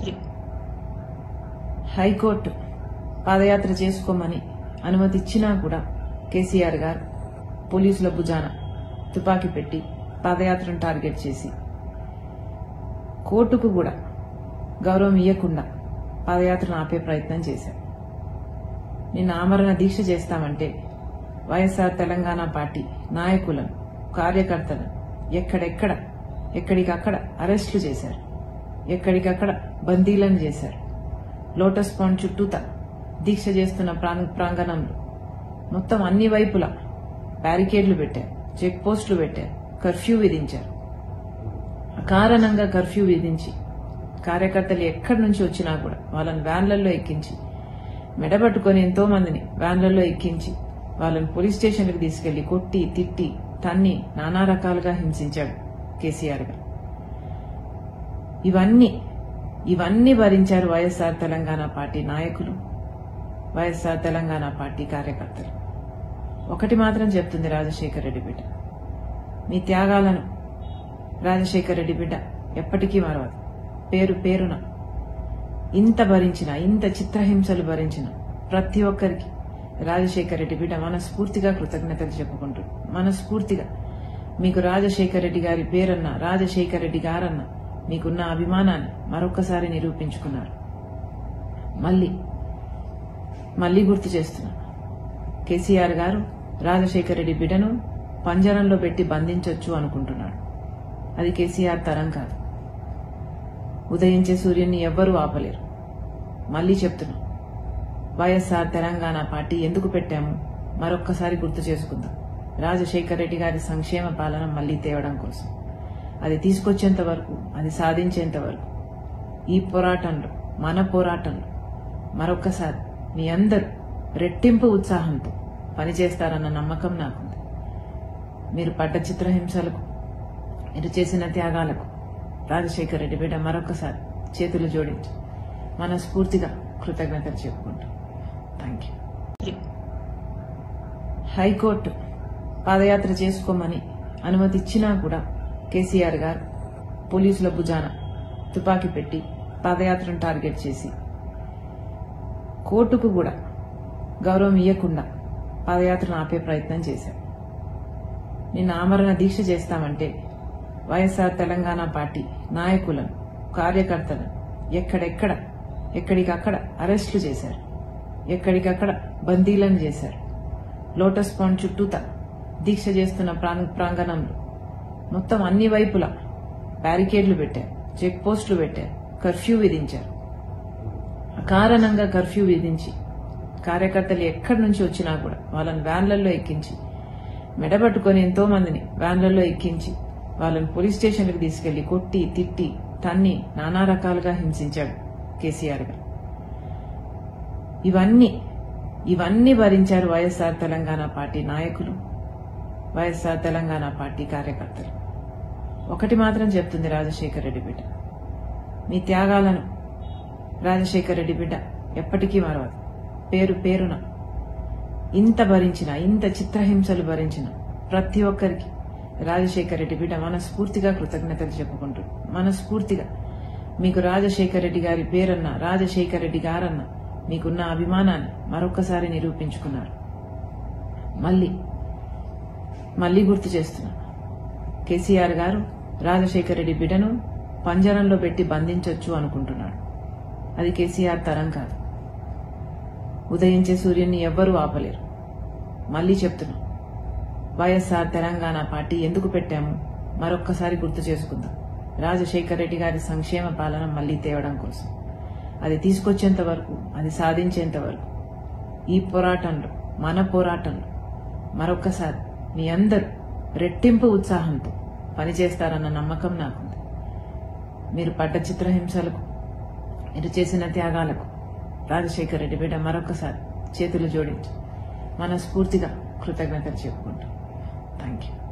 High court పాదయాత్ర చేసుకోమని అనుమతి ఇచ్చినా కూడా కేసీఆర్ గారు పోలీసుల భుజాన తుపాకీ పెట్టి పాదయాత్రను టార్గెట్ చేసి కోర్టుకు కూడా గౌరవం ఇవ్వకుండా పాదయాత్రను ఆపే ప్రయత్నం చేశారు. నిన్న ఆమరణ దీక్ష చేస్తామంటే వైఎస్ఆర్ తెలంగాణ పార్టీ నాయకులను, కార్యకర్తలను ఎక్కడికక్కడ అరెస్టులు చేశారు, ఎక్కడికక్కడ బందీలను చేశారు. లోటస్ పాండ్ చుట్టూతా దీక్ష చేస్తున్న ప్రాంగణంలో మొత్తం అన్ని వైపులా బ్యారికేడ్లు పెట్టారు, చెక్ పోస్టులు పెట్టారు, కర్ఫ్యూ విధించారు. అకారణంగా కర్ఫ్యూ విధించి కార్యకర్తలు ఎక్కడి నుంచి వచ్చినా కూడా వాళ్ళని వ్యాన్లలో ఎక్కించి, మెడబట్టుకుని ఎంతో మందిని వ్యాన్లలో ఎక్కించి వాళ్ళని పోలీస్ స్టేషన్లకు తీసుకెళ్లి కొట్టి, తిట్టి, తన్ని నానా రకాలుగా హింసించాడు కేసీఆర్ గారు. ఇవన్నీ భరించారు వైఎస్ఆర్ తెలంగాణ పార్టీ నాయకులు, వైఎస్ఆర్ తెలంగాణ పార్టీ కార్యకర్తలు. ఒకటి మాత్రం చెప్తుంది రాజశేఖర రెడ్డి బిడ్డ, మీ త్యాగాలను రాజశేఖర రెడ్డి బిడ్డ ఎప్పటికీ మరవదు. పేరున ఇంత భరించిన, ఇంత చిత్రహింసలు భరించిన ప్రతి ఒక్కరికి రాజశేఖర రెడ్డి బిడ్డ మనస్ఫూర్తిగా కృతజ్ఞతలు చెప్పుకుంటూ, మనస్ఫూర్తిగా మీకు రాజశేఖర రెడ్డి గారి పేరన్నా, రాజశేఖర రెడ్డి గారన్నా మీకున్న అభిమానాన్ని మరొక్కసారి నిరూపించుకున్నారు. మళ్లీ గుర్తు చేస్తున్నా, కేసీఆర్ గారు రాజశేఖర రెడ్డి బిడ్డను పంజరంలో పెట్టి బంధించొచ్చు అనుకుంటున్నాడు. అది కేసీఆర్ తరం కాదు. ఉదయించే సూర్యున్ని ఎవ్వరూ ఆపలేరు. మళ్లీ చెప్తున్నా, వైఎస్ఆర్ తెలంగాణ పార్టీ ఎందుకు పెట్టాము మరొక్కసారి గుర్తు చేసుకుందాం. రాజశేఖర రెడ్డి గారి సంక్షేమ పాలన మళ్లీ తేవడం కోసం. అది తీసుకొచ్చేంత వరకు, అది సాధించేంత వరకు ఈ పోరాటంలో, మన పోరాటంలో మరొక్కసారి మీ అందరూ రెట్టింపు ఉత్సాహంతో పనిచేస్తారన్న నమ్మకం నాకుంది. మీరు పడ్డ చిత్రహింసలకు, మీరు చేసిన త్యాగాలకు రాజశేఖర రెడ్డి బిడ్డ మరొకసారి చేతులు జోడించి మనస్ఫూర్తిగా కృతజ్ఞతలు చెప్పుకుంటాం. Thank you. హైకోర్టు పాదయాత్ర చేసుకోమని అనుమతి ఇచ్చినా కూడా కేసీఆర్ గారు పోలీసుల భుజాన తుపాకీ పెట్టి పాదయాత్రను టార్గెట్ చేసి కోర్టుకు కూడా గౌరవం ఇవ్వకుండా పాదయాత్రను ఆపే ప్రయత్నం చేశారు. నిన్న ఆమరణ దీక్ష చేస్తామంటే వైఎస్ఆర్ తెలంగాణ పార్టీ నాయకులను, కార్యకర్తలను ఎక్కడికక్కడ అరెస్టులు చేశారు, ఎక్కడికక్కడ బందీలను చేశారు. లోటస్ పాండ్ చుట్టూతా దీక్ష చేస్తున్న ప్రాంగణంలో మొత్తం అన్ని వైపులా బ్యారికేడ్లు పెట్టారు, చెక్ పోస్టులు పెట్టారు, కర్ఫ్యూ విధించారు. అకారణంగా కర్ఫ్యూ విధించి కార్యకర్తలు ఎక్కడి నుంచి వచ్చినా కూడా వాళ్ళని వ్యాన్లలో ఎక్కించి, మెడబట్టుకుని ఎంతో మందిని వ్యాన్లలో ఎక్కించి వాళ్ళని పోలీస్ స్టేషన్లకు తీసుకెళ్లి కొట్టి, తిట్టి, తన్ని నానా రకాలుగా హింసించాడు కేసీఆర్ గారు. ఇవన్నీ భరించారు వైఎస్ఆర్ తెలంగాణ పార్టీ నాయకులు, వైఎస్ఆర్ తెలంగాణ పార్టీ కార్యకర్తలు. ఒకటి మాత్రం చెప్తుంది రాజశేఖర రెడ్డి బిడ్డ, మీ త్యాగాలను రాజశేఖర రెడ్డి బిడ్డ ఎప్పటికీ మరవదు. పేరున ఇంత భరించిన, ఇంత చిత్రహింసలు భరించిన ప్రతి ఒక్కరికి రాజశేఖర రెడ్డి బిడ్డ మనస్ఫూర్తిగా కృతజ్ఞతలు చెప్పుకుంటూ, మనస్ఫూర్తిగా మీకు రాజశేఖర రెడ్డి గారి పేరన్నా, రాజశేఖర రెడ్డి గారన్నా మీకున్న అభిమానాన్ని మరొక్కసారి నిరూపించుకున్నారు. మళ్లీ గుర్తు చేస్తున్నా, కేసీఆర్ గారు రాజశేఖర రెడ్డి బిడ్డను పంజరంలో పెట్టి బంధించొచ్చు అనుకుంటున్నాడు. అది కేసీఆర్ తరం కాదు. ఉదయించే సూర్యున్ని ఎవ్వరూ ఆపలేరు. మళ్లీ చెప్తున్నా, వైఎస్ఆర్ తెలంగాణ పార్టీ ఎందుకు పెట్టాము మరొక్కసారి గుర్తు చేసుకుందాం. రాజశేఖర రెడ్డి గారి సంక్షేమ పాలన మళ్లీ తేవడం కోసం. అది తీసుకొచ్చేంత వరకు, అది సాధించేంత వరకు ఈ పోరాటంలో, మన పోరాటంలో మరొక్కసారి మీ అందరూ రెట్టింపు ఉత్సాహంతో పనిచేస్తారన్న నమ్మకం నాకుంది. మీరు పడ్డ చిత్రహింసలకు, మీరు చేసిన త్యాగాలకు రాజశేఖర రెడ్డి బిడ్డ మరొకసారి చేతులు జోడించి మనస్ఫూర్తిగా కృతజ్ఞతలు చెప్పుకుంటాం. Thank you.